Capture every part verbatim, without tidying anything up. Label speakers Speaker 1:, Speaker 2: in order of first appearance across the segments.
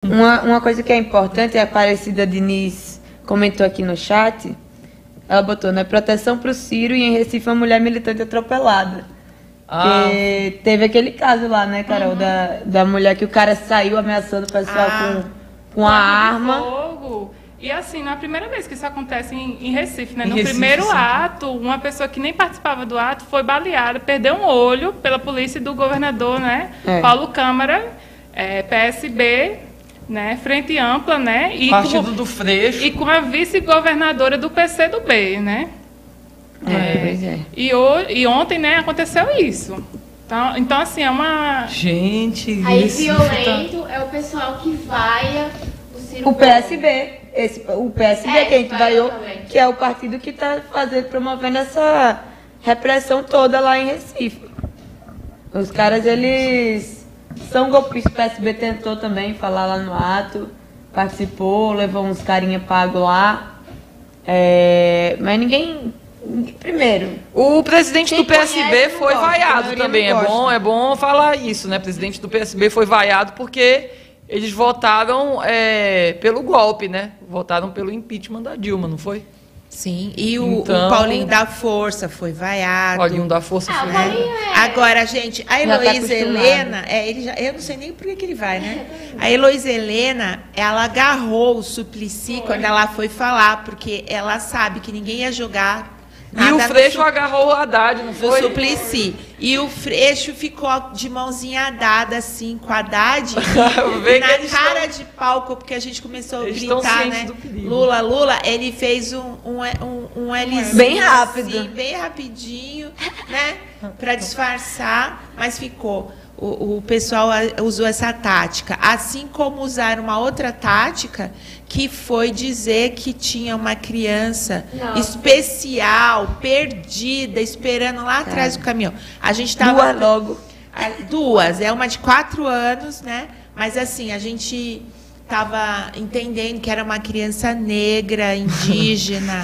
Speaker 1: Uma, uma coisa que é importante, a Aparecida Diniz comentou aqui no chat, ela botou, né, proteção para o Ciro e em Recife uma mulher militante atropelada. Ah. Que teve aquele caso lá, né, Carol, uhum. da, da mulher que o cara saiu ameaçando o pessoal ah. com, com a arma.
Speaker 2: Fogo. E assim, não é a primeira vez que isso acontece em, em Recife, né?
Speaker 1: Em
Speaker 2: no
Speaker 1: Recife,
Speaker 2: primeiro
Speaker 1: sim.
Speaker 2: ato, uma pessoa que nem participava do ato foi baleada, perdeu um olho pela polícia do governador, né? É. Paulo Câmara, é, P S B, né? Frente Ampla, né? E
Speaker 3: Partido
Speaker 2: com,
Speaker 3: do Freixo.
Speaker 2: E com a vice-governadora do P C do B, né?
Speaker 1: É, é. é.
Speaker 2: E, o, e ontem, né, aconteceu isso. Então, então assim, é uma...
Speaker 3: Gente,
Speaker 4: aí
Speaker 3: isso
Speaker 4: violento tá... é o pessoal que vai...
Speaker 1: O P S B, esse, o P S B é, que a gente vaiou, que é o partido que está fazendo, promovendo essa repressão toda lá em Recife. Os caras, eles são golpistas. O P S B tentou também falar lá no ato, participou, levou uns carinha pago lá, é, mas ninguém... Primeiro,
Speaker 3: o presidente do P S B foi vaiado também. É bom, é bom falar isso, né? O presidente do P S B foi vaiado porque eles votaram é, pelo golpe, né? Votaram pelo impeachment da Dilma, não foi?
Speaker 5: Sim, e o,
Speaker 3: então,
Speaker 5: o Paulinho da Força foi vaiado.
Speaker 3: Paulinho da Força
Speaker 4: ah,
Speaker 3: foi
Speaker 4: vaiado. É...
Speaker 5: Agora, gente, a Heloísa tá Helena, é, ele já, eu não sei nem por que, que ele vai, né? A Heloísa Helena, ela agarrou o Suplicy foi. quando ela foi falar, porque ela sabe que ninguém ia jogar.
Speaker 3: E o Freixo su... agarrou o Haddad, não foi?
Speaker 5: O Suplicy. E o Freixo ficou de mãozinha dada, assim, com o Haddad. E na cara estão... de palco, porque a gente começou a gritar, né? Lula, Lula, ele fez um, um, um, um Lzinho
Speaker 1: bem rápido.
Speaker 5: Assim, bem rapidinho, né? Para disfarçar, mas ficou. O, o pessoal usou essa tática. Assim como usaram uma outra tática, que foi dizer que tinha uma criança Não. especial, perdida, esperando lá atrás do caminhão. A gente estava...
Speaker 1: Duas logo.
Speaker 5: Duas. É uma de quatro anos, né? Mas assim, a gente estava entendendo que era uma criança negra, indígena,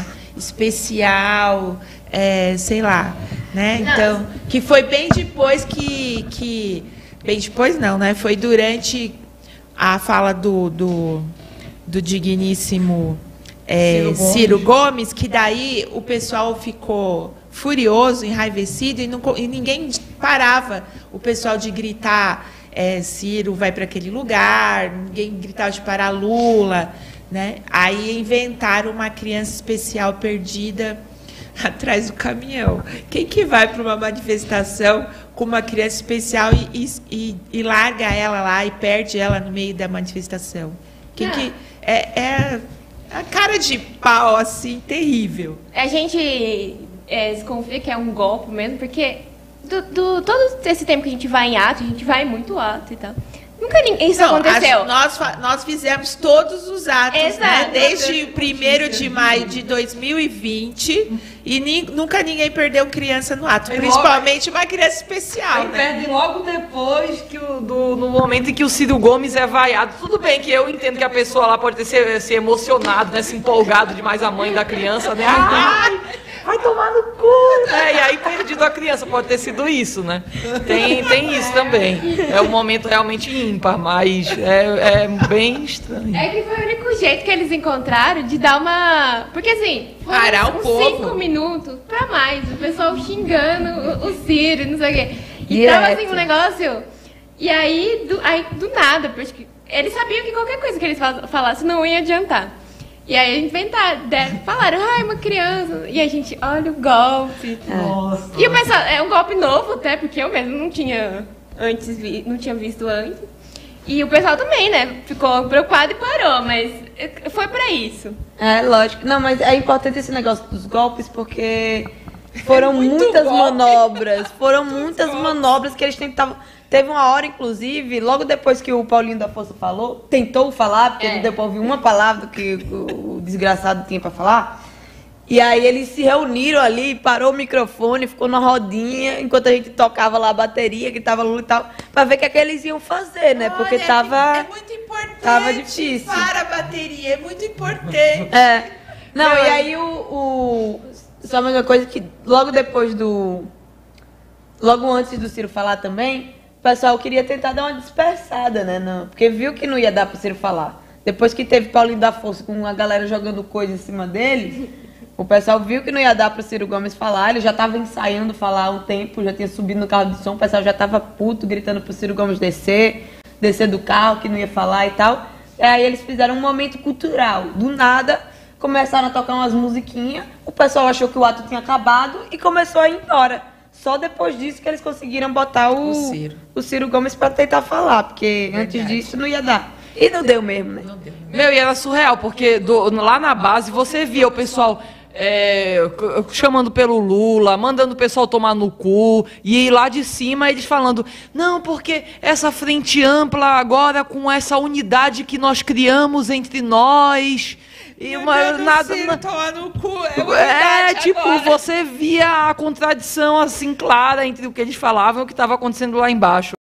Speaker 5: especial, é, sei lá, né? Então, que foi bem depois que, que... Bem depois não, né? Foi durante a fala do... do do digníssimo é, Ciro, Gomes. Ciro Gomes, que daí o pessoal ficou furioso, enraivecido, e, não, e ninguém parava o pessoal de gritar é, Ciro vai para aquele lugar, ninguém gritava de parar Lula, né? Aí inventaram uma criança especial perdida atrás do caminhão. Quem que vai para uma manifestação com uma criança especial e, e, e, e larga ela lá e perde ela no meio da manifestação? Quem que... É, é a cara de pau, assim, terrível.
Speaker 4: A gente é, desconfia que é um golpe mesmo, porque do, do, todo esse tempo que a gente vai em ato, a gente vai em muito ato e tal. Nunca isso Não, aconteceu.
Speaker 5: As, nós, nós fizemos todos os atos,
Speaker 4: Exato.
Speaker 5: né? Desde o primeiro de maio de dois mil e vinte, e ni, nunca ninguém perdeu criança no ato, aí principalmente logo, uma criança especial.
Speaker 3: Aí
Speaker 5: né?
Speaker 3: perde logo depois, que o, do, no momento em que o Ciro Gomes é vaiado. Tudo bem que eu entendo que a pessoa lá pode ter se, se emocionado, né? Se empolgado demais a mãe da criança, né? Ai, vai tomar no cu, né? E aí perdido a criança, pode ter sido isso, né? Tem, tem isso também. É um momento realmente ímpar, mas é, é bem estranho.
Speaker 4: É que foi o único jeito que eles encontraram de dar uma... Porque assim,
Speaker 5: parar o povo.
Speaker 4: Cinco minutos pra mais, o pessoal xingando o, o Ciro, não sei o quê. E Direto. Tava assim um negócio... E aí do, aí, do nada, porque eles sabiam que qualquer coisa que eles falassem não ia adiantar. E aí inventaram, deram, falaram, ai, uma criança. E a gente, olha o golpe.
Speaker 3: Nossa.
Speaker 4: E o pessoal, é um golpe novo até, porque eu mesmo não tinha antes vi, não tinha visto antes. E o pessoal também, né? Ficou preocupado e parou, mas foi pra isso.
Speaker 1: É, lógico. Não, mas é importante esse negócio dos golpes, porque foram é muitas golpe. manobras. Foram muitas golpe. manobras que eles tentavam. Teve uma hora, inclusive, logo depois que o Paulinho da Força falou, tentou falar, porque é. não deu pra ouvir uma palavra que o desgraçado tinha pra falar. E aí eles se reuniram ali, parou o microfone, ficou na rodinha, enquanto a gente tocava lá a bateria, que tava Lula e tal, pra ver o que, é que eles iam fazer, né? Porque
Speaker 5: Olha,
Speaker 1: tava...
Speaker 5: É muito importante.
Speaker 1: Tava difícil.
Speaker 5: Para a bateria, é muito importante.
Speaker 1: É. Não, Não. e aí o, o... Só mais uma coisa que logo depois do... Logo antes do Ciro falar também... pessoal queria tentar dar uma dispersada, né? Não, porque viu que não ia dar pro Ciro falar. Depois que teve Paulinho da Força com a galera jogando coisa em cima dele, o pessoal viu que não ia dar pro Ciro Gomes falar. Ele já tava ensaiando falar há um tempo, já tinha subido no carro de som, o pessoal já tava puto, gritando pro Ciro Gomes descer, descer do carro, que não ia falar e tal. E aí eles fizeram um momento cultural. Do nada, começaram a tocar umas musiquinhas, o pessoal achou que o ato tinha acabado e começou a ir embora. Só depois disso que eles conseguiram botar o, o, Ciro. o Ciro Gomes para tentar falar, porque Verdade. antes disso não ia dar. E não deu mesmo, né? Não deu.
Speaker 3: Meu, e era surreal, porque do, lá na base você via o pessoal é, chamando pelo Lula, mandando o pessoal tomar no cu, e lá de cima eles falando, não, porque essa frente ampla agora com essa unidade que nós criamos entre nós... E uma, nada,
Speaker 5: na... no cu,
Speaker 3: é, é tipo, agora. Você via a contradição assim clara entre o que eles falavam e o que estava acontecendo lá embaixo.